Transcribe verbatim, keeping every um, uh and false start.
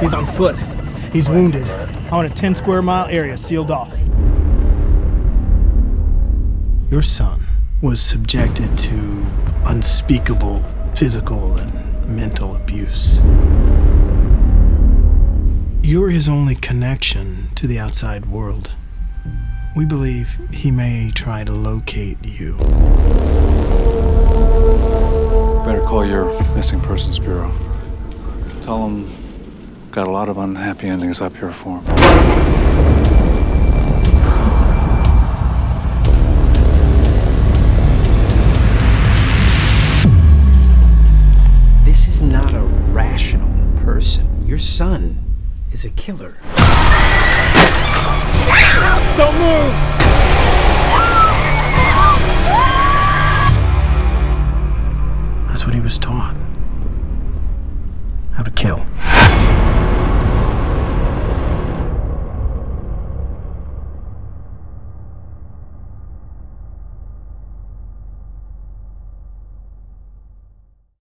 He's on foot. He's wounded. I want a ten square mile area sealed off. Your son was subjected to unspeakable physical and mental abuse. You're his only connection to the outside world. We believe he may try to locate you. Better call your missing persons bureau. Tell them got a lot of unhappy endings up here for him. This is not a rational person. Your son is a killer. Don't move! That's what he was taught. How to kill.